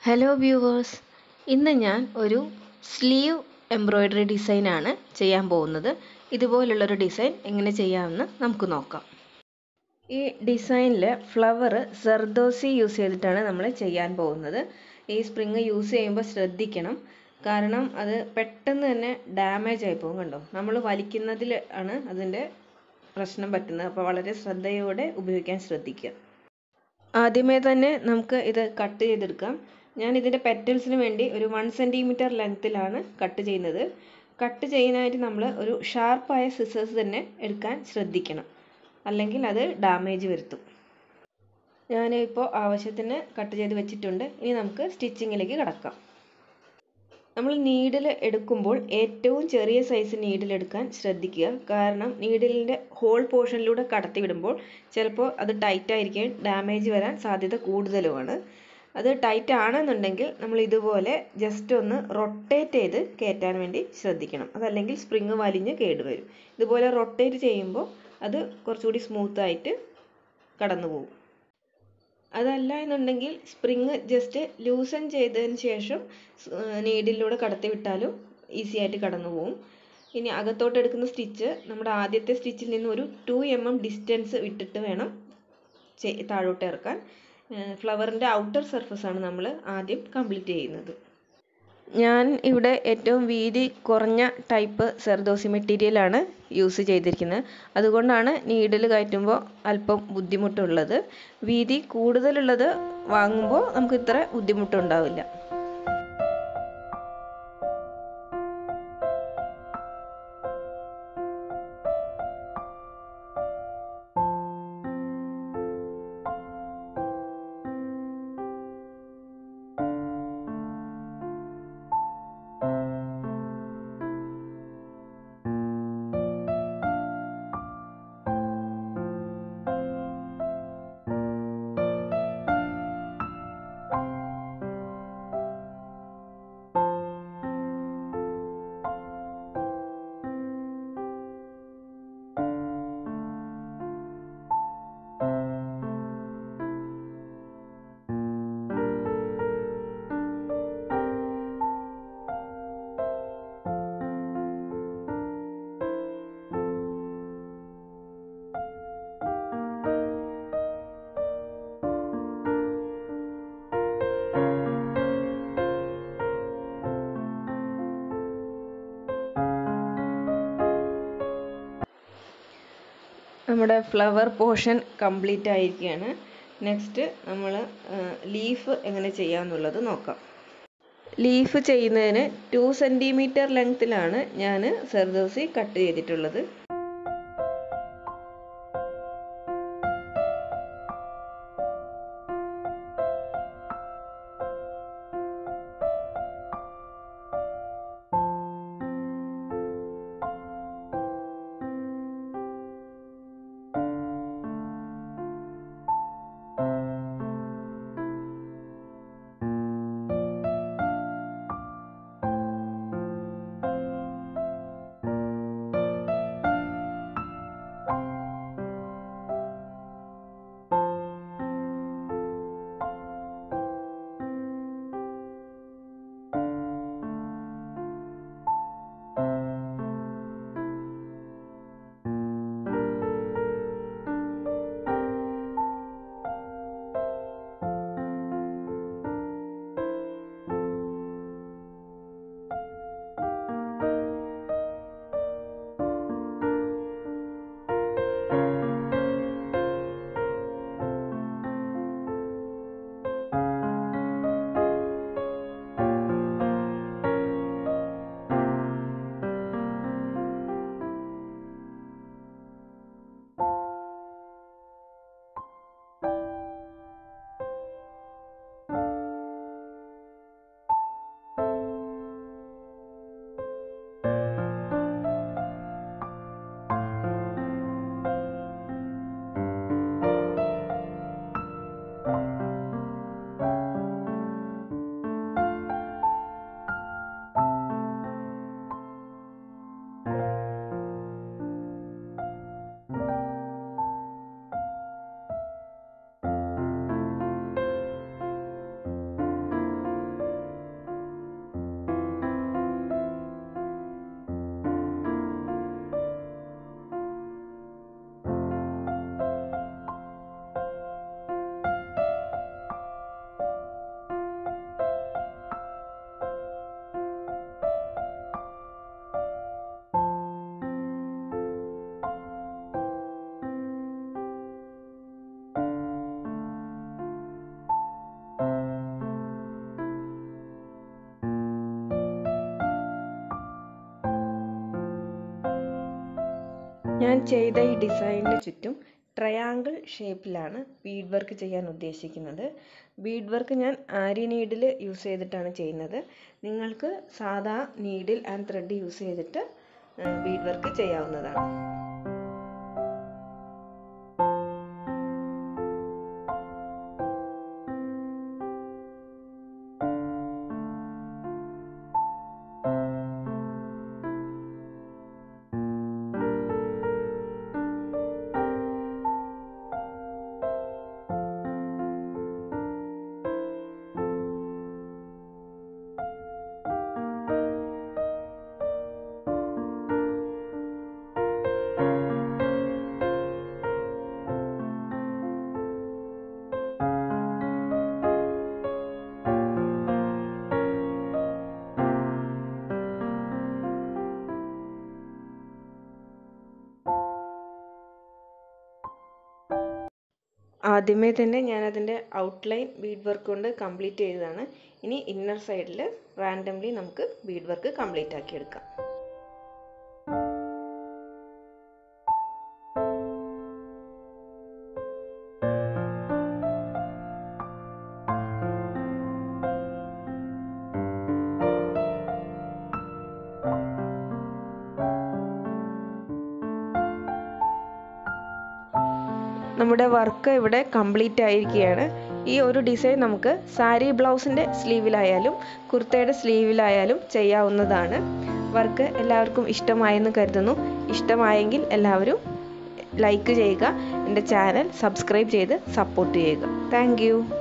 Hello viewers, ഇന്ന് ഞാൻ ഒരു സ്ലീവ് എംബ്രോയ്ഡറി ഡിസൈനാണ് ചെയ്യാൻ പോകുന്നത്. ഇതുപോലുള്ളൊരു ഡിസൈൻ എങ്ങനെ ചെയ്യാമെന്ന് നമുക്ക് നോക്കാം. ഈ ഡിസൈനിൽ ഫ്ലവർ സർദോസി യൂസ് ചെയ്തിട്ടാണ് നമ്മൾ ചെയ്യാൻ പോകുന്നത്. ഈ സ്പ്രിങ് യൂസ് ചെയ്യുമ്പോൾ ശ്രദ്ധിക്കണം, കാരണം അത് പെട്ടെന്ന് തന്നെ ഡാമേജ് ആയി പോകും. കണ്ടോ, നമ്മൾ വലിക്കുന്നതിൽ ആണ് അതിൻ്റെ പ്രശ്നം പറ്റുന്നത്. അപ്പോൾ വളരെ ശ്രദ്ധയോടെ ഉപയോഗിക്കാൻ ശ്രദ്ധിക്കുക. ആദ്യമേ തന്നെ നമുക്ക് ഇത് കട്ട് ചെയ്തെടുക്കാം. ഞാൻ ഇതിൻ്റെ പെറ്റൽസിന് വേണ്ടി ഒരു 1 സെൻറ്റിമീറ്റർ ലെങ്ത്തിലാണ് കട്ട് ചെയ്യുന്നത്. കട്ട് ചെയ്യാനായിട്ട് നമ്മൾ ഒരു ഷാർപ്പായ സിസേഴ്സ് തന്നെ എടുക്കാൻ ശ്രദ്ധിക്കണം, അല്ലെങ്കിൽ അത് ഡാമേജ് വരുത്തും. ഞാനിപ്പോൾ ആവശ്യത്തിന് കട്ട് ചെയ്ത് വെച്ചിട്ടുണ്ട്. ഇനി നമുക്ക് സ്റ്റിച്ചിങ്ങിലേക്ക് കടക്കാം. നമ്മൾ നീഡിൽ എടുക്കുമ്പോൾ ഏറ്റവും ചെറിയ സൈസ് നീഡിൽ എടുക്കാൻ ശ്രദ്ധിക്കുക. കാരണം നീഡിലിൻ്റെ ഹോൾ പോർഷനിലൂടെ കടത്തി വിടുമ്പോൾ ചിലപ്പോൾ അത് ടൈറ്റ് ആയിരിക്കും, ഡാമേജ് വരാൻ സാധ്യത കൂടുതലുമാണ്. അത് ടൈറ്റ് ആണെന്നുണ്ടെങ്കിൽ നമ്മൾ ഇതുപോലെ ജസ്റ്റ് ഒന്ന് റൊട്ടേറ്റ് ചെയ്ത് കയറ്റാൻ വേണ്ടി ശ്രദ്ധിക്കണം. അതല്ലെങ്കിൽ സ്പ്രിങ് വലിഞ്ഞ് കേടുവരും. ഇതുപോലെ റൊട്ടേറ്റ് ചെയ്യുമ്പോൾ അത് കുറച്ചുകൂടി സ്മൂത്തായിട്ട് കടന്നു പോകും. അതല്ല എന്നുണ്ടെങ്കിൽ സ്പ്രിങ് ജസ്റ്റ് ലൂസൺ ചെയ്തതിന് ശേഷം നീഡിലൂടെ കടത്തി വിട്ടാലും ഈസി ആയിട്ട് കടന്നു പോകും. ഇനി അകത്തോട്ട് എടുക്കുന്ന സ്റ്റിച്ച് നമ്മുടെ ആദ്യത്തെ സ്റ്റിച്ചിൽ നിന്ന് ഒരു 2 mm ഡിസ്റ്റൻസ് വിട്ടിട്ട് വേണം താഴോട്ട് ഇറക്കാൻ. ഫ്ലവറിൻ്റെ ഔട്ടർ സർഫസാണ് നമ്മൾ ആദ്യം കംപ്ലീറ്റ് ചെയ്യുന്നത്. ഞാൻ ഇവിടെ ഏറ്റവും വീതി കുറഞ്ഞ ടൈപ്പ് സർദോസി മെറ്റീരിയലാണ് യൂസ് ചെയ്തിരിക്കുന്നത്. അതുകൊണ്ടാണ് നീഡിൽ കയറ്റുമ്പോൾ അല്പം ബുദ്ധിമുട്ടുള്ളത്. വീതി കൂടുതലുള്ളത് വാങ്ങുമ്പോൾ നമുക്ക് ഇത്ര ബുദ്ധിമുട്ടുണ്ടാവില്ല. നമ്മുടെ ഫ്ലവർ പോർഷൻ കംപ്ലീറ്റ് ആയിരിക്കുകയാണ്. നെക്സ്റ്റ് നമ്മൾ ലീഫ് എങ്ങനെ ചെയ്യാമെന്നുള്ളത് നോക്കാം. ലീഫ് ചെയ്യുന്നതിന് 2 സെൻറ്റിമീറ്റർ ലെങ്ത്തിലാണ് ഞാൻ സർദോസി കട്ട് ചെയ്തിട്ടുള്ളത്. ഞാൻ ചെയ്ത ഈ ഡിസൈനിന് ചുറ്റും ട്രയാങ്കിൾ ഷേപ്പിലാണ് ബീഡ് വർക്ക് ചെയ്യാൻ ഉദ്ദേശിക്കുന്നത്. ബീഡ് വർക്ക് ഞാൻ ആരി നീഡിൽ യൂസ് ചെയ്തിട്ടാണ് ചെയ്യുന്നത്. നിങ്ങൾക്ക് സാധാ നീഡിൽ ആൻഡ് ത്രെഡ് യൂസ് ചെയ്തിട്ട് ബീഡ് വർക്ക് ചെയ്യാവുന്നതാണ്. ആദ്യമേ തന്നെ ഞാൻ അതിൻ്റെ ഔട്ട്ലൈൻ ബീഡ് വർക്ക് കൊണ്ട് കംപ്ലീറ്റ് ചെയ്തതാണ്. ഇനി ഇന്നർ സൈഡിൽ റാൻഡംലി നമുക്ക് ബീഡ് വർക്ക് കംപ്ലീറ്റ് ആക്കി എടുക്കാം. നമ്മുടെ വർക്ക് ഇവിടെ കംപ്ലീറ്റ് ആയിരിക്കുകയാണ്. ഈ ഒരു ഡിസൈൻ നമുക്ക് സാരി ബ്ലൗസിൻ്റെ സ്ലീവിലായാലും കുർത്തയുടെ സ്ലീവിലായാലും ചെയ്യാവുന്നതാണ്. വർക്ക് എല്ലാവർക്കും ഇഷ്ടമായെന്ന് കരുതുന്നു. ഇഷ്ടമായെങ്കിൽ എല്ലാവരും ലൈക്ക് ചെയ്യുക, എൻ്റെ ചാനൽ സബ്സ്ക്രൈബ് ചെയ്ത് സപ്പോർട്ട് ചെയ്യുക. താങ്ക്